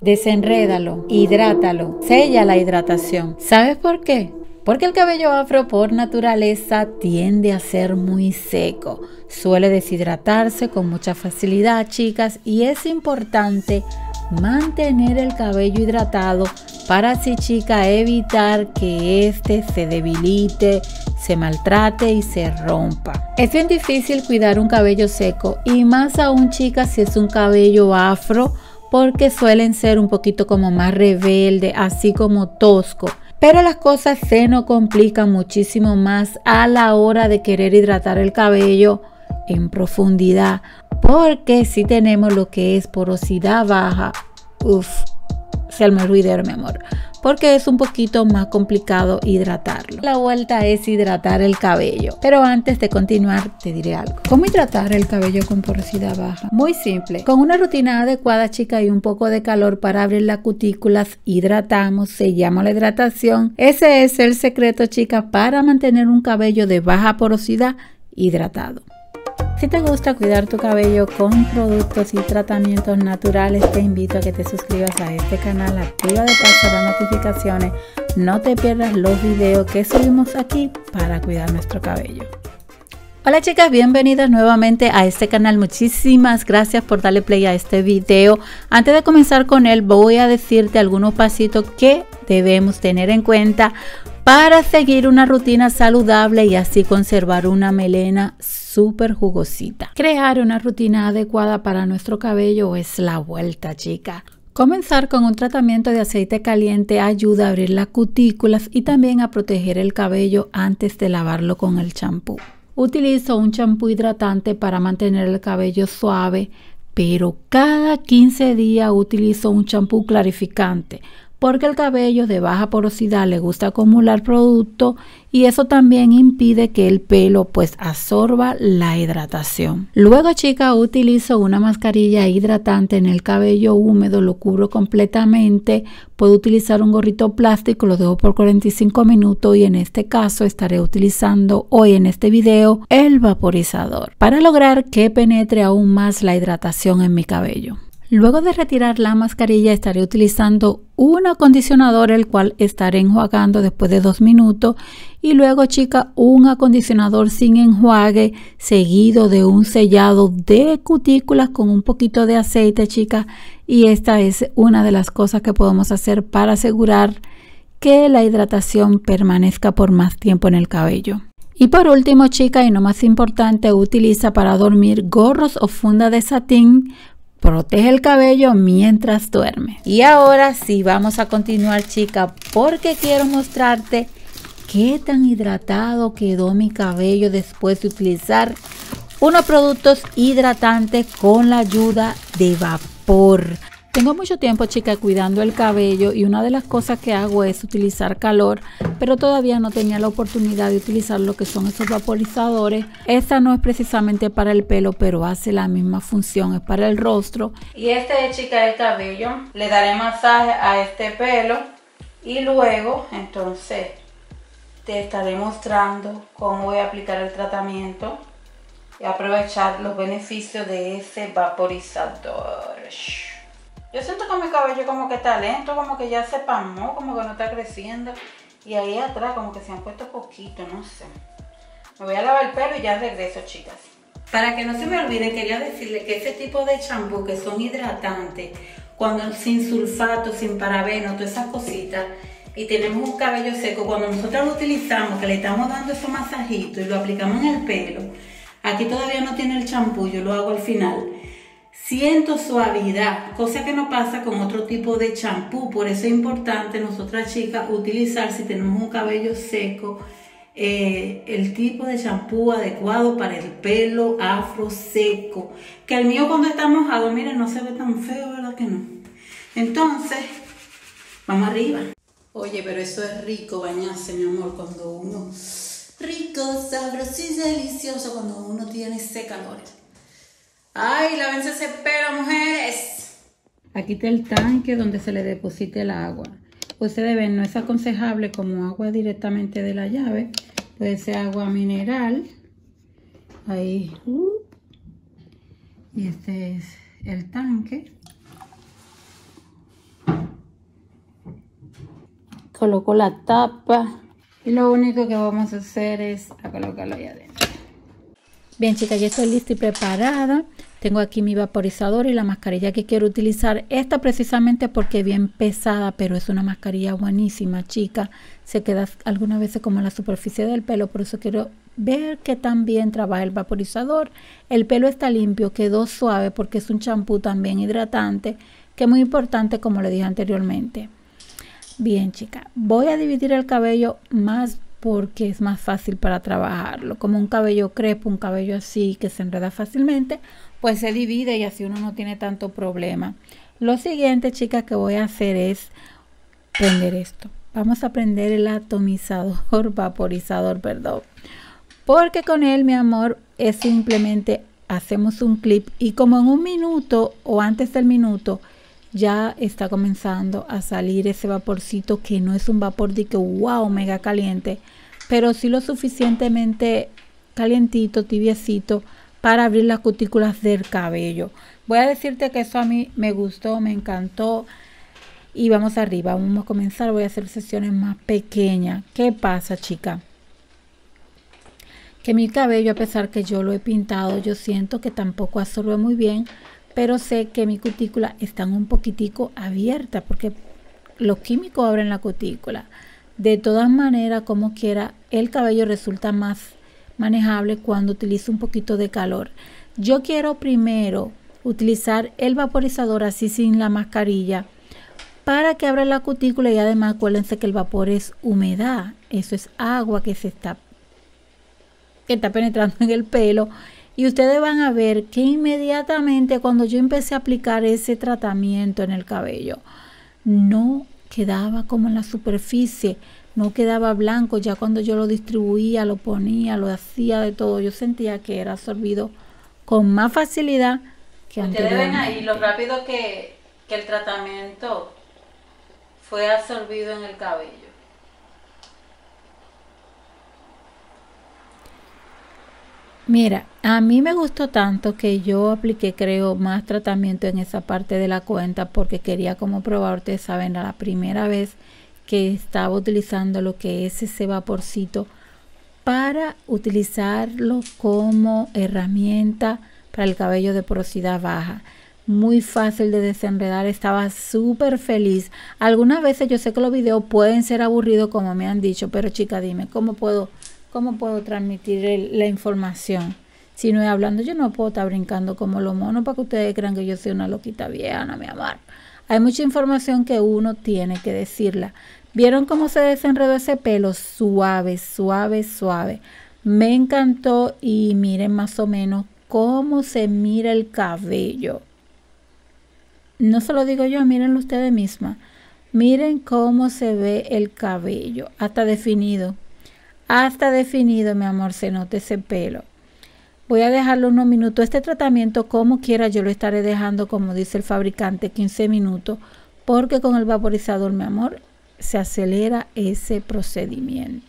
desenrédalo, hidrátalo, sella la hidratación. ¿Sabes por qué? Porque el cabello afro por naturaleza tiende a ser muy seco, suele deshidratarse con mucha facilidad, chicas, y es importante mantener el cabello hidratado para así, chicas, evitar que este se debilite, se maltrate y se rompa. Es bien difícil cuidar un cabello seco y más aún, chicas, si es un cabello afro, porque suelen ser un poquito como más rebelde, así como tosco. Pero las cosas se nos complican muchísimo más a la hora de querer hidratar el cabello en profundidad, porque si tenemos lo que es porosidad baja, se arma el ruidero, mi amor, porque es un poquito más complicado hidratarlo. La vuelta es hidratar el cabello, pero antes de continuar te diré algo. ¿Cómo hidratar el cabello con porosidad baja? Muy simple, con una rutina adecuada, chica, y un poco de calor para abrir las cutículas, hidratamos, sellamos la hidratación. Ese es el secreto, chica, para mantener un cabello de baja porosidad hidratado. Si te gusta cuidar tu cabello con productos y tratamientos naturales, te invito a que te suscribas a este canal, activa de paso las notificaciones, no te pierdas los videos que subimos aquí para cuidar nuestro cabello. Hola chicas, bienvenidas nuevamente a este canal. Muchísimas gracias por darle play a este video. Antes de comenzar con él, voy a decirte algunos pasitos que debemos tener en cuenta para seguir una rutina saludable y así conservar una melena súper jugosita. Crear una rutina adecuada para nuestro cabello es la vuelta, chica. Comenzar con un tratamiento de aceite caliente ayuda a abrir las cutículas y también a proteger el cabello antes de lavarlo con el champú. Utilizo un champú hidratante para mantener el cabello suave, pero cada 15 días utilizo un champú clarificante, porque el cabello de baja porosidad le gusta acumular producto y eso también impide que el pelo pues absorba la hidratación. Luego, chica, utilizo una mascarilla hidratante en el cabello húmedo, lo cubro completamente. Puedo utilizar un gorrito plástico, lo dejo por 45 minutos y en este caso estaré utilizando hoy en este video el vaporizador para lograr que penetre aún más la hidratación en mi cabello. Luego de retirar la mascarilla estaré utilizando un acondicionador, el cual estaré enjuagando después de 2 minutos y luego, chica, un acondicionador sin enjuague seguido de un sellado de cutículas con un poquito de aceite, chica, y esta es una de las cosas que podemos hacer para asegurar que la hidratación permanezca por más tiempo en el cabello. Y por último, chica, y no más importante, utiliza para dormir gorros o funda de satín. Protege el cabello mientras duerme. Y ahora sí, vamos a continuar, chica, porque quiero mostrarte qué tan hidratado quedó mi cabello después de utilizar unos productos hidratantes con la ayuda de vapor. Tengo mucho tiempo, chica, cuidando el cabello y una de las cosas que hago es utilizar calor, pero todavía no tenía la oportunidad de utilizar lo que son esos vaporizadores. Esta no es precisamente para el pelo, pero hace la misma función, es para el rostro. Y este es, chica, el cabello. Le daré masaje a este pelo y luego, entonces, te estaré mostrando cómo voy a aplicar el tratamiento y aprovechar los beneficios de ese vaporizador. Yo siento que mi cabello como que está lento, como que ya se pasmó, como que no está creciendo. Y ahí atrás como que se han puesto poquito, no sé. Me voy a lavar el pelo y ya regreso, chicas. Para que no se me olvide, quería decirle que ese tipo de champú que son hidratantes, cuando sin sulfato, sin parabeno, todas esas cositas, y tenemos un cabello seco, cuando nosotros lo utilizamos, que le estamos dando esos masajitos y lo aplicamos en el pelo, aquí todavía no tiene el champú, yo lo hago al final. Siento suavidad, cosa que no pasa con otro tipo de champú. Por eso es importante nosotras, chicas, utilizar, si tenemos un cabello seco, el tipo de champú adecuado para el pelo afro seco. Que el mío cuando está mojado, miren, no se ve tan feo, ¿verdad que no? Entonces, vamos arriba. Oye, pero eso es rico bañarse, mi amor, cuando uno... Rico, sabroso y delicioso cuando uno tiene ese calor. ¡Ay, lávense ese pelo, mujeres! Aquí está el tanque donde se le deposita el agua. Ustedes ven, no es aconsejable como agua directamente de la llave. Puede ser agua mineral. Ahí. Y este es el tanque. coloco la tapa y lo único que vamos a hacer es colocarlo ahí adentro. Bien, chicas, ya estoy lista y preparada. Tengo aquí mi vaporizador y la mascarilla que quiero utilizar. Esta precisamente porque es bien pesada, pero es una mascarilla buenísima, chica. Se queda algunas veces como en la superficie del pelo, por eso quiero ver que tan bien trabaja el vaporizador. El pelo está limpio, quedó suave porque es un champú también hidratante, que es muy importante como le dije anteriormente. Bien, chica, voy a dividir el cabello más porque es más fácil para trabajarlo. Como un cabello crespo, un cabello así que se enreda fácilmente, pues se divide y así uno no tiene tanto problema. Lo siguiente, chicas, que voy a hacer es prender esto. Vamos a prender el atomizador, vaporizador, perdón. Porque con él, mi amor, es simplemente hacemos un clip y como en un minuto o antes del minuto ya está comenzando a salir ese vaporcito, que no es un vapor de que wow, mega caliente, pero sí lo suficientemente calientito, tibiecito, para abrir las cutículas del cabello. Voy a decirte que eso a mí me gustó, me encantó. Y vamos arriba, vamos a comenzar. Voy a hacer sesiones más pequeñas. ¿Qué pasa, chica? Que mi cabello, a pesar que yo lo he pintado, yo siento que tampoco absorbe muy bien, pero sé que mi cutícula están un poquitico abierta porque los químicos abren la cutícula. De todas maneras, como quiera, el cabello resulta más manejable cuando utilizo un poquito de calor. Yo quiero primero utilizar el vaporizador así sin la mascarilla para que abra la cutícula, y además acuérdense que el vapor es humedad, eso es agua que está penetrando en el pelo. Y ustedes van a ver que inmediatamente cuando yo empecé a aplicar ese tratamiento en el cabello, no quedaba como en la superficie, no quedaba blanco. Ya cuando yo lo distribuía, lo ponía, lo hacía de todo, yo sentía que era absorbido con más facilidad que anteriormente. Ustedes ven ahí lo rápido que el tratamiento fue absorbido en el cabello. Mira, a mí me gustó tanto que yo apliqué, creo, más tratamiento en esa parte de la cuenta porque quería como probar. Ustedes saben, era la primera vez que estaba utilizando lo que es ese vaporcito para utilizarlo como herramienta para el cabello de porosidad baja. Muy fácil de desenredar, estaba súper feliz. Algunas veces yo sé que los videos pueden ser aburridos como me han dicho, pero chica, dime, ¿cómo puedo transmitir la información? Si no es hablando, yo no puedo estar brincando como los monos para que ustedes crean que yo soy una loquita vieja, mi amor. Hay mucha información que uno tiene que decirla. ¿Vieron cómo se desenredó ese pelo? Suave, suave, suave. Me encantó y miren más o menos cómo se mira el cabello. No se lo digo yo, mírenlo ustedes mismas. Miren cómo se ve el cabello, hasta definido. Hasta definido, mi amor, se nota ese pelo. Voy a dejarlo unos minutos. Este tratamiento, como quiera, yo lo estaré dejando, como dice el fabricante, 15 minutos, porque con el vaporizador, mi amor, se acelera ese procedimiento.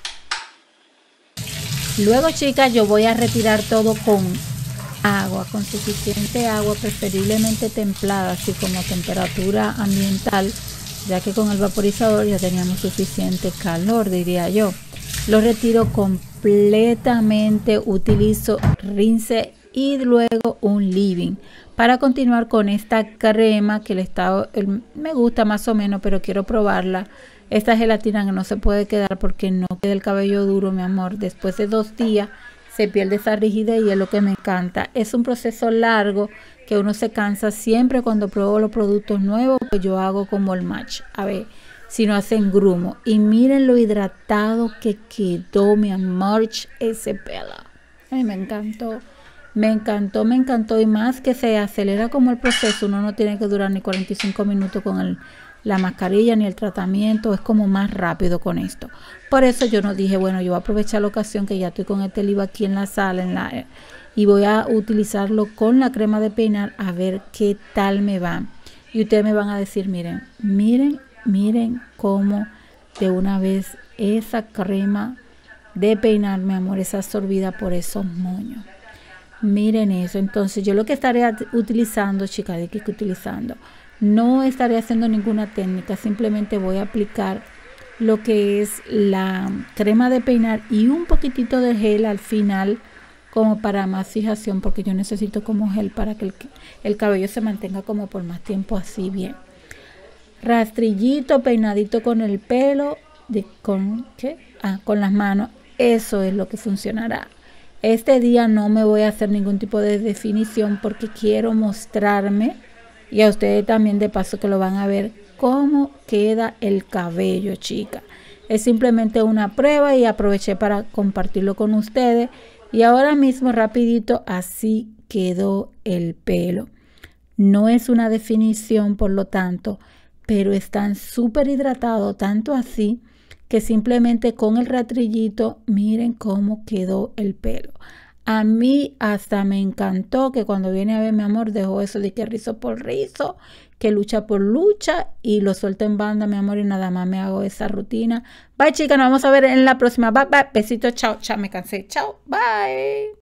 Luego, chicas, yo voy a retirar todo con agua, con suficiente agua, preferiblemente templada, así como temperatura ambiental, ya que con el vaporizador ya teníamos suficiente calor, diría yo. Lo retiro completamente, utilizo rinse y luego un leave-in para continuar con esta crema que me gusta más o menos, pero quiero probarla. Esta gelatina que no se puede quedar porque no queda el cabello duro, mi amor. Después de 2 días se pierde esa rigidez y es lo que me encanta. Es un proceso largo que uno se cansa. Siempre cuando pruebo los productos nuevos, pues yo hago como el match. A ver si no hacen grumo. Y miren lo hidratado que quedó, mi amor, ese pelo. A mí me encantó. Me encantó, me encantó. Y más que se acelera como el proceso. Uno no tiene que durar ni 45 minutos con la mascarilla ni el tratamiento. Es como más rápido con esto. Por eso yo no dije, bueno, yo voy a aprovechar la ocasión que ya estoy con este libro aquí en la sala. Y voy a utilizarlo con la crema de peinar a ver qué tal me va. Y ustedes me van a decir, miren, miren. Miren cómo de una vez esa crema de peinar, mi amor, es absorbida por esos moños. Miren eso. Entonces yo lo que estaré utilizando, chicas, no estaré haciendo ninguna técnica. Simplemente voy a aplicar lo que es la crema de peinar y un poquitito de gel al final como para más fijación, porque yo necesito como gel para que el cabello se mantenga como por más tiempo así bien. Rastrillito, peinadito con el pelo, con las manos, eso es lo que funcionará. Este día no me voy a hacer ningún tipo de definición porque quiero mostrarme, y a ustedes también de paso que lo van a ver, cómo queda el cabello, chicas. Es simplemente una prueba y aproveché para compartirlo con ustedes. Y ahora mismo rapidito así quedó el pelo. No es una definición por lo tanto, pero están súper hidratados, tanto así que simplemente con el rastrillito miren cómo quedó el pelo. A mí hasta me encantó que cuando viene a ver mi amor dejó eso de que rizo por rizo, que lucha por lucha, y lo suelto en banda, mi amor, y nada más me hago esa rutina. Bye, chicas, nos vamos a ver en la próxima. Bye, bye, besitos, chao, chao, me cansé, chao, bye.